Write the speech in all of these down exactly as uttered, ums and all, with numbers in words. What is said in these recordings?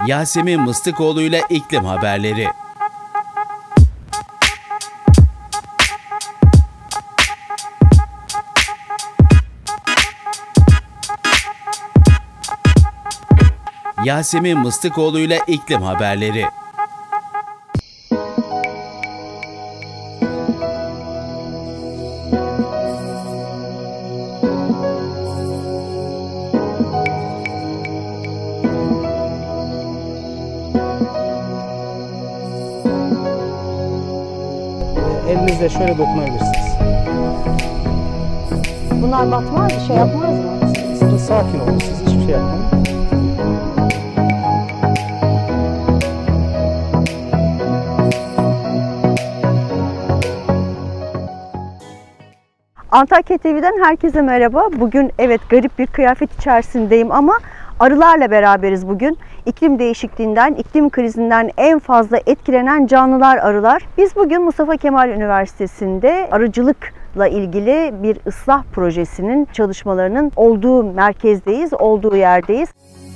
Yasemin Mıstıkoğlu ile iklim haberleri. Yasemin Mıstıkoğlu ile iklim haberleri. Elinizle şöyle dokunabilirsiniz. Bunlar batmaz, şey yapmaz mı? Siz sakin olun, siz hiçbir şey yapmayın. Antakya T V'den herkese merhaba. Bugün evet garip bir kıyafet içerisindeyim ama arılarla beraberiz bugün. İklim değişikliğinden, iklim krizinden en fazla etkilenen canlılar arılar. Biz bugün Mustafa Kemal Üniversitesi'nde arıcılıkla ilgili bir ıslah projesinin çalışmalarının olduğu merkezdeyiz, olduğu yerdeyiz.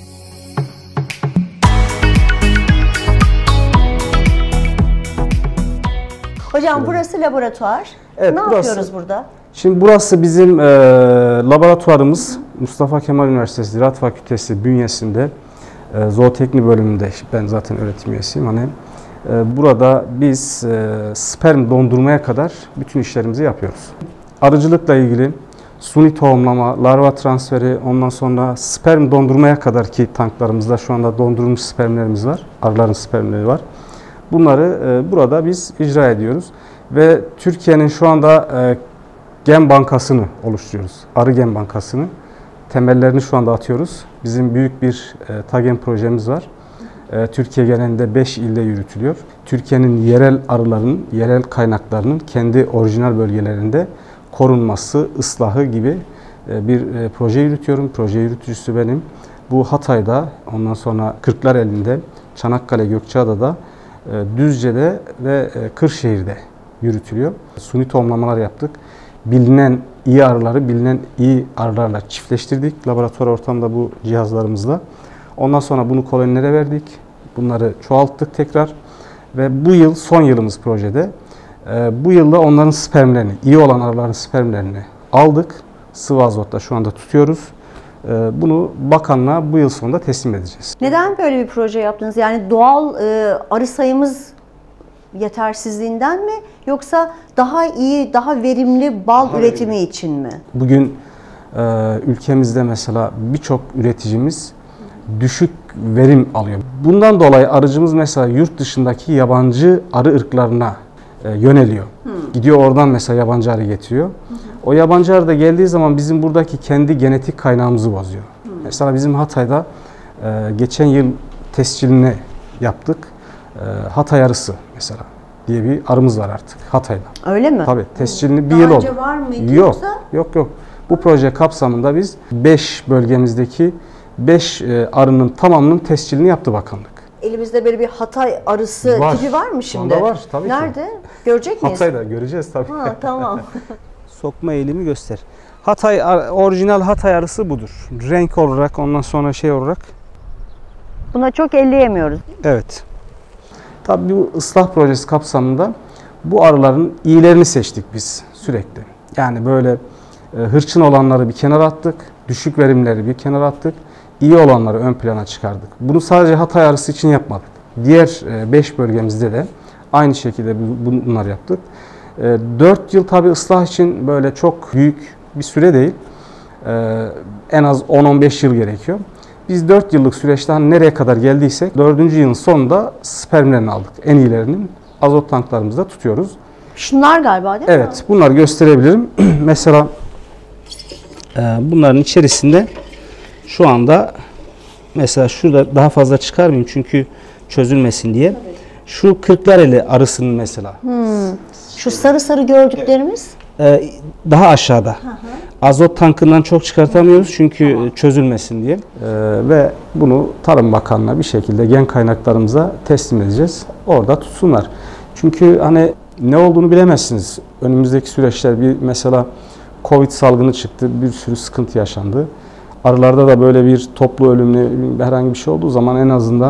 Hocam burası laboratuvar. Evet, ne burası, yapıyoruz burada? Şimdi burası bizim e, laboratuvarımız. Mustafa Kemal Üniversitesi Ziraat Fakültesi bünyesinde e, zooteknik bölümünde, ben zaten öğretim üyesiyim. Hani e, burada biz e, sperm dondurmaya kadar bütün işlerimizi yapıyoruz. Arıcılıkla ilgili suni tohumlama, larva transferi, ondan sonra sperm dondurmaya kadar ki tanklarımızda şu anda dondurulmuş spermlerimiz var. Arıların spermleri var. Bunları e, burada biz icra ediyoruz ve Türkiye'nin şu anda e, gen bankasını oluşturuyoruz. Arı gen bankasını. Temellerini şu anda atıyoruz. Bizim büyük bir e, TAGEN projemiz var. E, Türkiye genelinde beş ilde yürütülüyor. Türkiye'nin yerel arılarının, yerel kaynaklarının kendi orijinal bölgelerinde korunması, ıslahı gibi e, bir e, proje yürütüyorum. Proje yürütücüsü benim. Bu Hatay'da, ondan sonra Kırklareli'nde, Çanakkale, Gökçeada'da, e, Düzce'de ve e, Kırşehir'de yürütülüyor. Suni tohumlamalar yaptık. Bilinen iyi arıları bilinen iyi arılarla çiftleştirdik laboratuvar ortamında bu cihazlarımızla. Ondan sonra bunu kolonilere verdik. Bunları çoğalttık tekrar ve bu yıl son yılımız projede. Ee, bu yılda onların spermlerini, iyi olan arıların spermlerini aldık. Sıvı azotla şu anda tutuyoruz. Ee, bunu bakanlığa bu yıl sonunda teslim edeceğiz. Neden böyle bir proje yaptınız? Yani doğal e, arı sayımız yetersizliğinden mi yoksa daha iyi, daha verimli bal daha üretimi verimli. için mi? Bugün e, ülkemizde mesela birçok üreticimiz düşük verim alıyor. Bundan dolayı arıcımız mesela yurt dışındaki yabancı arı ırklarına e, yöneliyor. Hmm. Gidiyor oradan mesela yabancı arı getiriyor. Hmm. O yabancı arı da geldiği zaman bizim buradaki kendi genetik kaynağımızı bozuyor. Hmm. Mesela bizim Hatay'da e, geçen yıl tescilini yaptık. Hatay arısı mesela diye bir arımız var artık Hatay'da. Öyle mi? Tabii tescilini bir Daha yıl oldu. önce var mıydı yok, yoksa? Yok yok. Bu proje kapsamında biz beş bölgemizdeki beş arının tamamının tescilini yaptı bakanlık. Elimizde böyle bir Hatay arısı var. tipi var mı şimdi? Onda var tabii Nerede? ki. Nerede? Görecek miyiz? Hatay'da göreceğiz tabii. Ha, tamam. Sokma eğilimi göster. Hatay orijinal Hatay arısı budur. Renk olarak ondan sonra şey olarak. Buna çok elleyemiyoruz. Evet. Tabii bu ıslah projesi kapsamında bu arıların iyilerini seçtik biz sürekli. Yani böyle e, hırçın olanları bir kenara attık, düşük verimleri bir kenara attık, iyi olanları ön plana çıkardık. Bunu sadece Hatay arısı için yapmadık. Diğer beş bölgemizde de aynı şekilde bunları yaptık. E, dört yıl tabii ıslah için böyle çok büyük bir süre değil. E, en az on on beş yıl gerekiyor. Biz dört yıllık süreçte hani nereye kadar geldiysek dördüncü yılın sonunda spermlerini aldık. En iyilerinin azot tanklarımızda tutuyoruz. Şunlar galiba değil mi? Evet, bunları gösterebilirim. Mesela e, bunların içerisinde şu anda mesela şurada daha fazla çıkarmayayım çünkü çözülmesin diye. Tabii. Şu Kırklareli arısının mesela. Hmm. Şu sarı sarı gördüklerimiz? E, daha aşağıda. Hı hı. Azot tankından çok çıkartamıyoruz çünkü tamam. çözülmesin diye. Ee, ve bunu Tarım Bakanlığı'na bir şekilde gen kaynaklarımıza teslim edeceğiz. Orada tutsunlar. Çünkü hani ne olduğunu bilemezsiniz. Önümüzdeki süreçler bir mesela Covid salgını çıktı. Bir sürü sıkıntı yaşandı. Arılarda da böyle bir toplu ölümlü herhangi bir şey olduğu zaman en azından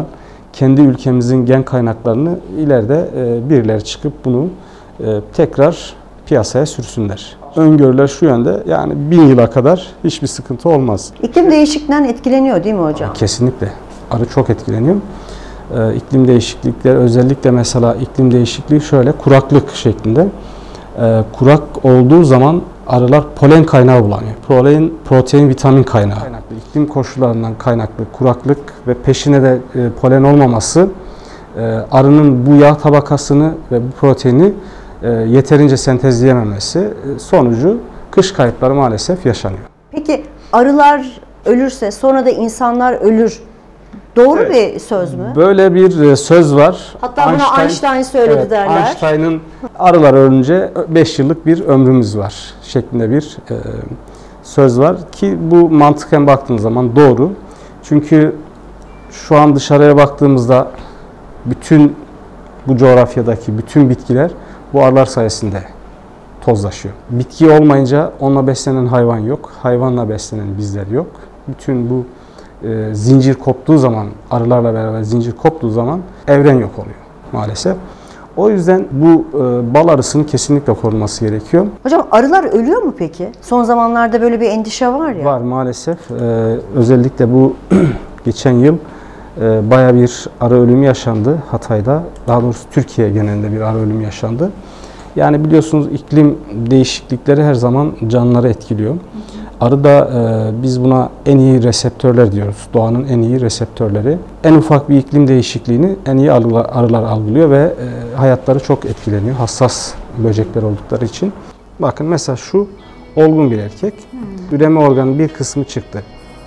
kendi ülkemizin gen kaynaklarını ileride e, birileri çıkıp bunu e, tekrar piyasaya sürsünler. Öngörüler şu yönde, yani bin yıla kadar hiçbir sıkıntı olmaz. İklim değişikliğinden etkileniyor değil mi hocam? Kesinlikle. Arı çok etkileniyor. Ee, iklim değişiklikleri, özellikle mesela iklim değişikliği şöyle kuraklık şeklinde. Ee, kurak olduğu zaman arılar polen kaynağı bulanıyor. Protein, protein, vitamin kaynağı. Kaynaklı, iklim koşullarından kaynaklı kuraklık ve peşine de e, polen olmaması e, arının bu yağ tabakasını ve bu proteini e, yeterince sentezleyememesi e, sonucu kış kayıpları maalesef yaşanıyor. Peki arılar ölürse sonra da insanlar ölür. Doğru Evet. bir söz mü? Böyle bir söz var. Hatta bunu Einstein söyledi evet, derler. Einstein'ın arılar ölünce beş yıllık bir ömrümüz var şeklinde bir e, söz var ki bu mantıken baktığımız zaman doğru. Çünkü şu an dışarıya baktığımızda bütün bu coğrafyadaki bütün bitkiler bu arılar sayesinde tozlaşıyor. Bitki olmayınca onunla beslenen hayvan yok. Hayvanla beslenen bizler yok. Bütün bu e, zincir koptuğu zaman, arılarla beraber zincir koptuğu zaman evren yok oluyor maalesef. O yüzden bu e, bal arısının kesinlikle korunması gerekiyor. Hocam arılar ölüyor mu peki? Son zamanlarda böyle bir endişe var ya. Var maalesef. E, özellikle bu geçen yıl e, baya bir arı ölümü yaşandı Hatay'da. Daha doğrusu Türkiye genelinde bir arı ölümü yaşandı. Yani biliyorsunuz iklim değişiklikleri her zaman canlıları etkiliyor. Arı da e, biz buna en iyi reseptörler diyoruz. Doğanın en iyi reseptörleri. En ufak bir iklim değişikliğini en iyi arılar, arılar algılıyor ve e, hayatları çok etkileniyor. Hassas böcekler oldukları için. Bakın mesela şu olgun bir erkek. Hmm. Üreme organının bir kısmı çıktı.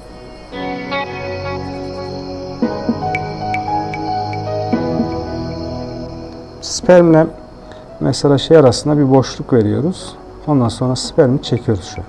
Spermle mesela şey arasında bir boşluk veriyoruz. Ondan sonra spermi çekiyoruz şöyle.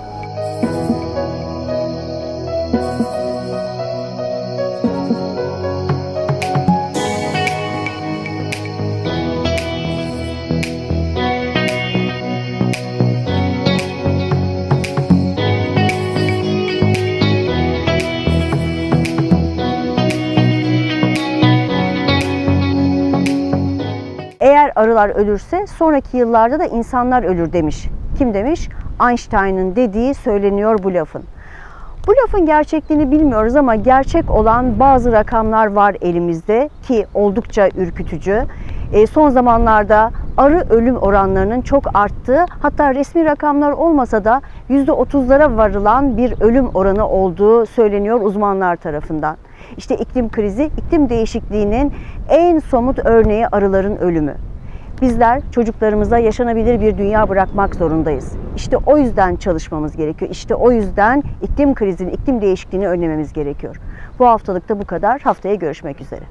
Eğer arılar ölürse sonraki yıllarda da insanlar ölür demiş. Kim demiş? Einstein'ın dediği söyleniyor bu lafın. Bu lafın gerçekliğini bilmiyoruz ama gerçek olan bazı rakamlar var elimizde ki oldukça ürkütücü. E, son zamanlarda arı ölüm oranlarının çok arttığı, hatta resmi rakamlar olmasa da yüzde otuzlara varılan bir ölüm oranı olduğu söyleniyor uzmanlar tarafından. İşte iklim krizi, iklim değişikliğinin en somut örneği arıların ölümü. Bizler çocuklarımıza yaşanabilir bir dünya bırakmak zorundayız. İşte o yüzden çalışmamız gerekiyor. İşte o yüzden iklim krizini, iklim değişikliğini önlememiz gerekiyor. Bu haftalık da bu kadar. Haftaya görüşmek üzere.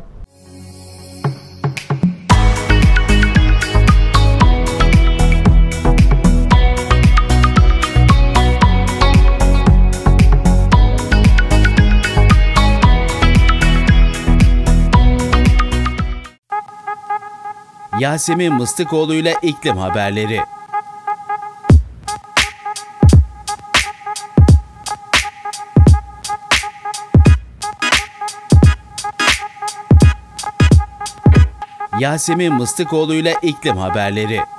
Yasemin Mıstıkoğlu ile iklim haberleri. Yasemin Mıstıkoğlu ile iklim haberleri.